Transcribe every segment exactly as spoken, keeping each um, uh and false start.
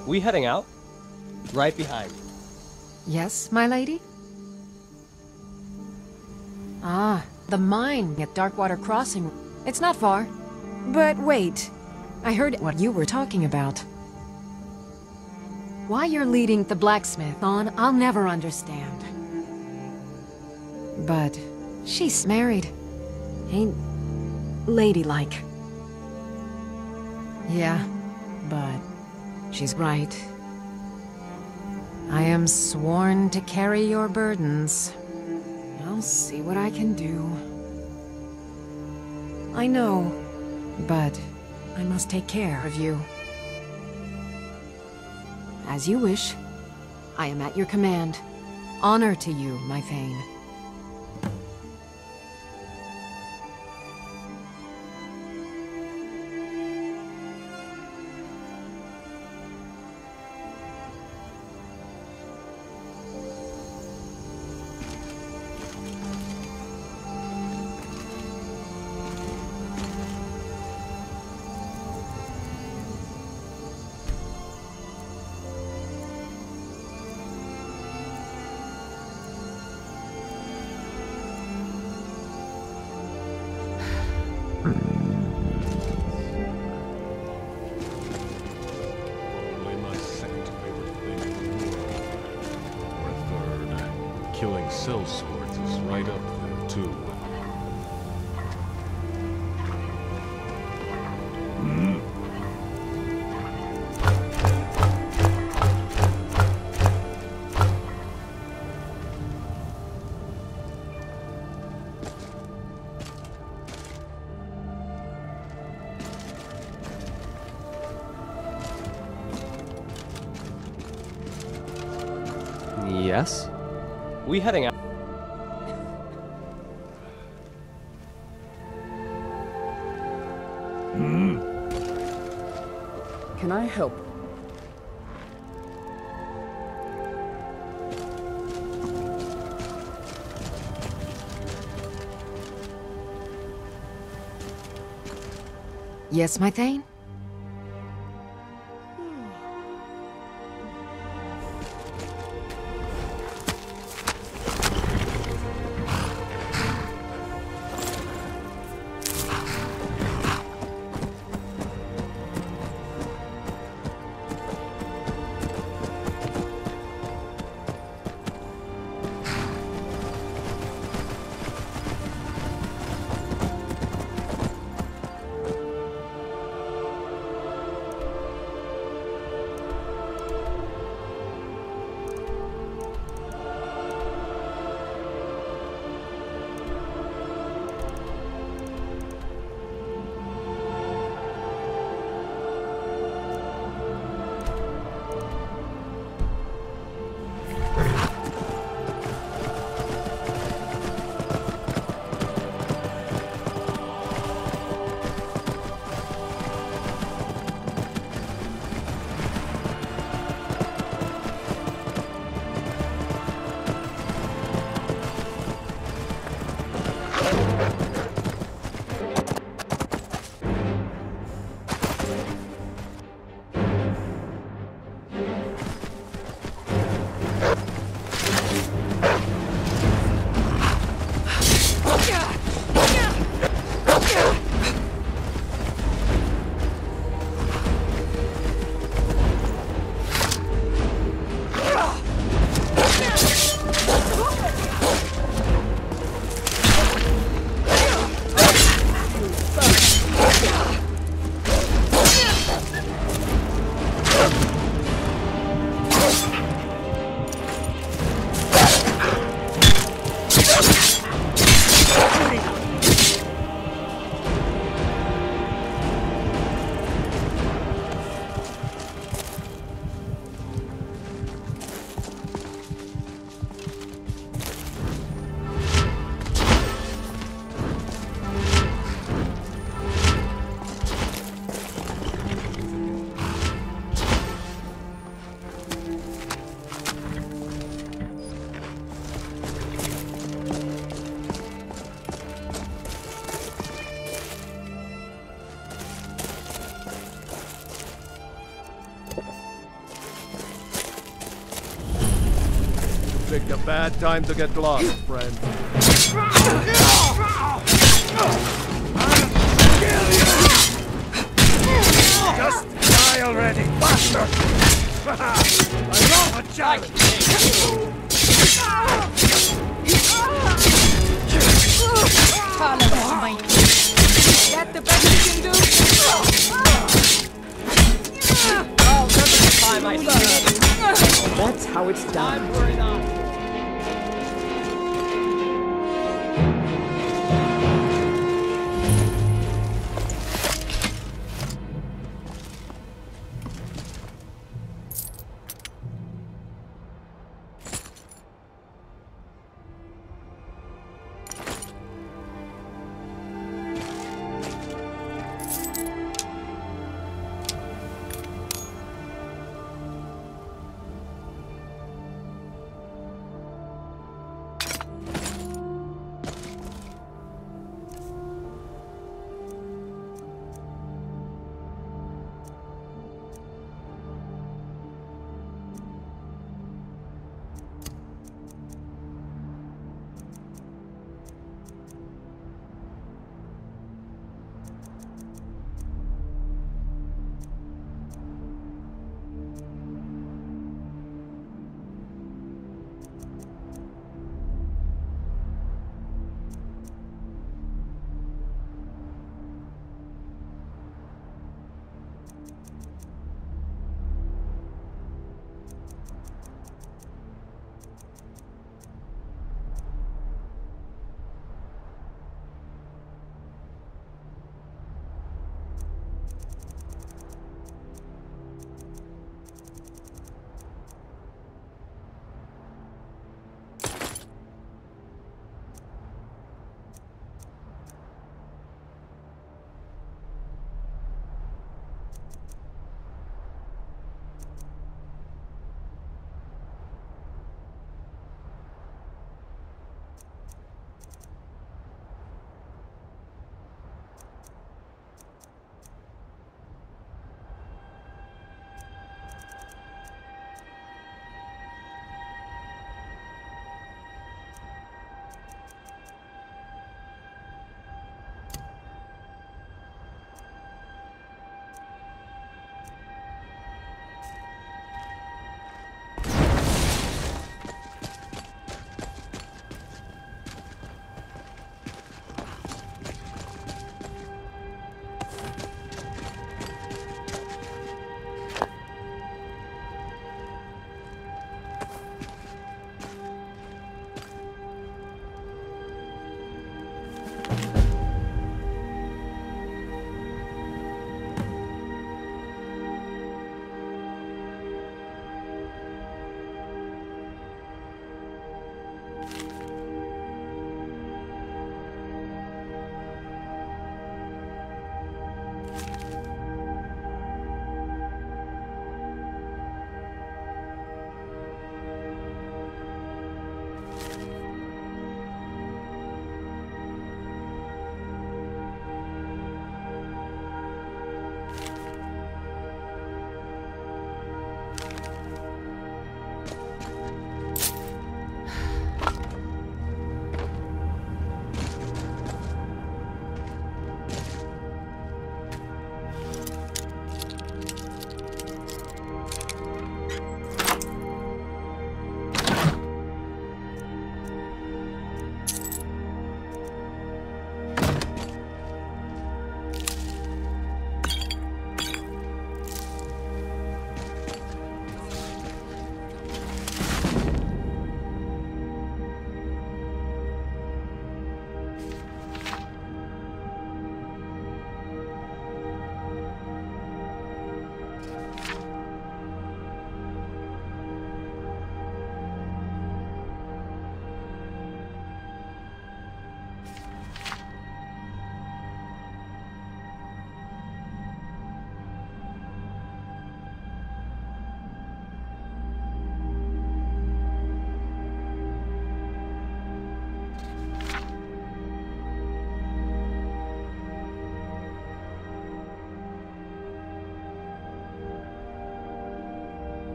We heading out? Right behind. Yes, my lady? Ah, the mine at Darkwater Crossing. It's not far. But wait, I heard what you were talking about. Why you're leading the blacksmith on, I'll never understand. But she's married. Ain't ladylike. Yeah, but she's right. I am sworn to carry your burdens. I'll see what I can do. I know, but I must take care of you. As you wish. I am at your command. Honor to you, my Thane. Probably my second favorite thing in the world. Or third. Killing sellswords is right up there, too. Yes? We heading out? Can I help? Yes, my Thane? Picked a bad time to get lost, friend. Just die already, bastard! I love a challenge! That the best you can do? Oh, remember the time I said That's how it's done. I'm worried on.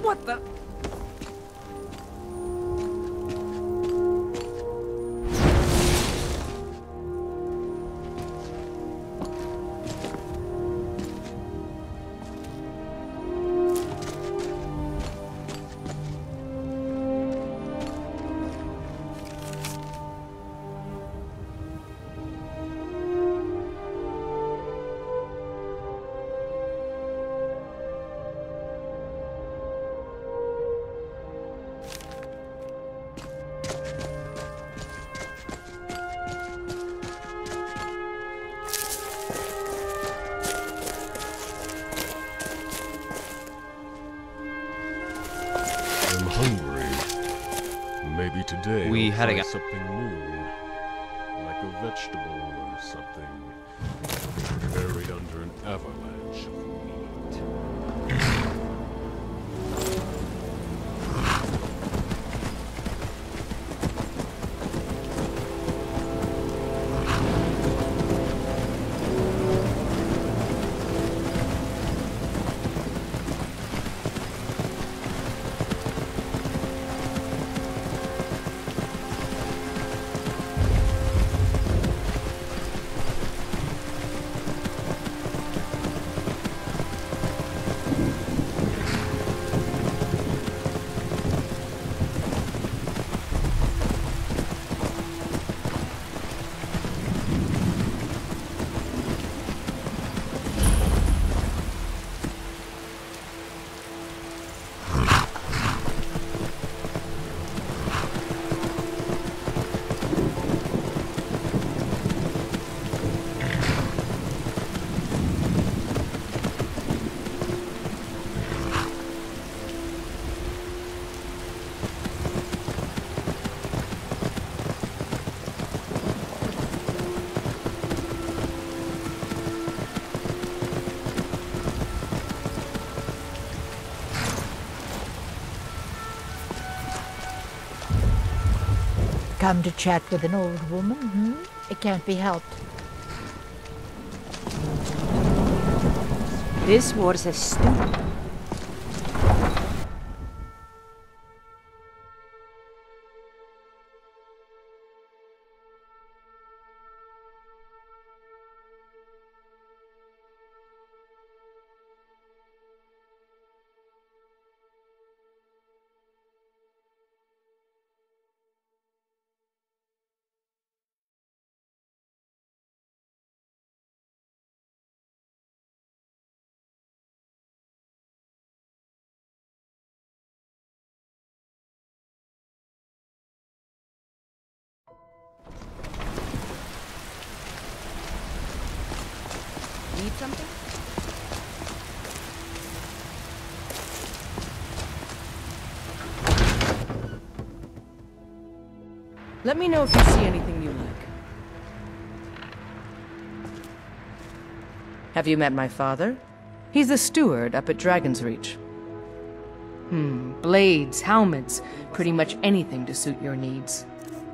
What the? I'm hungry. Maybe today We I'll had a try guy- something new. Like a vegetable or something. Buried under an avalanche of meat. Come to chat with an old woman, hmm? It can't be helped. This was a stupid. Need something? Let me know if you see anything you like. Have you met my father? He's the steward up at Dragon's Reach. Hmm, blades, helmets, pretty much anything to suit your needs.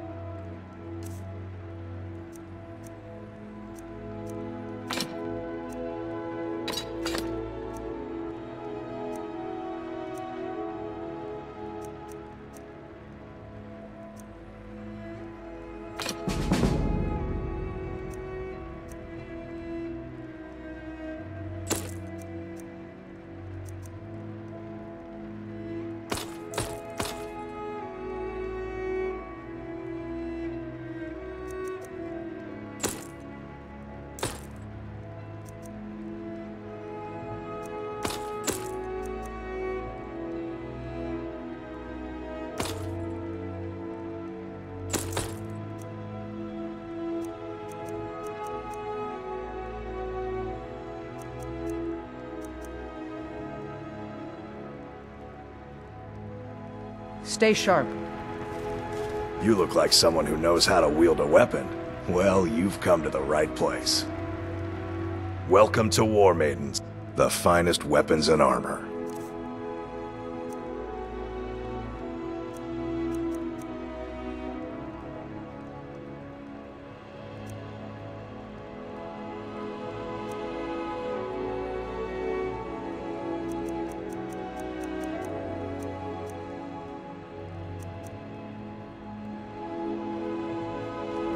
Stay sharp. You look like someone who knows how to wield a weapon. Well, you've come to the right place. Welcome to War Maidens, the finest weapons and armor.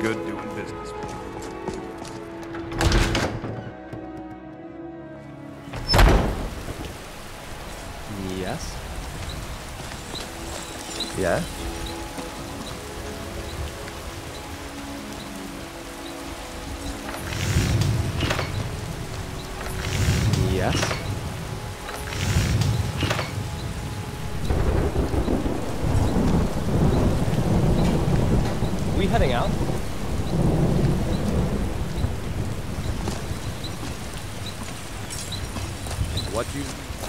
good doing business with you. Yes? Yeah? Yes? We heading out? What you...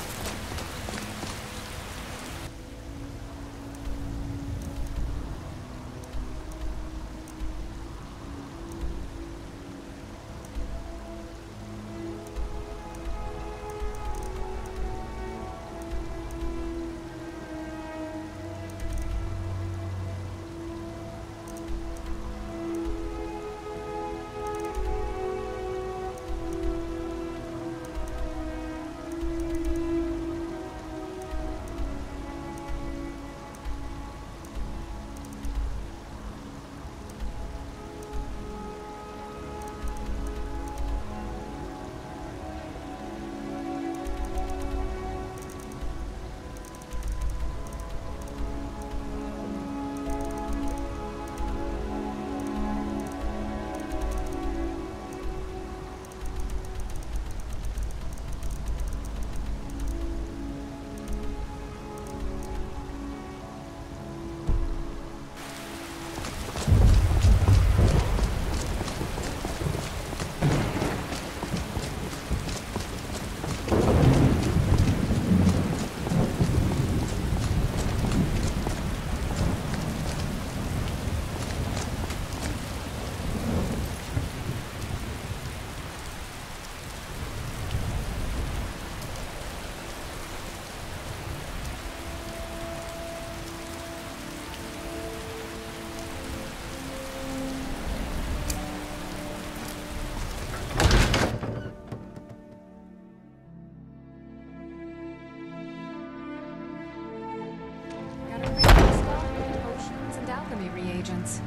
Got a regular stock of potions and alchemy reagents.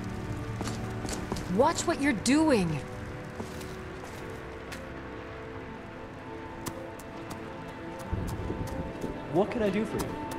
Watch what you're doing! What can I do for you?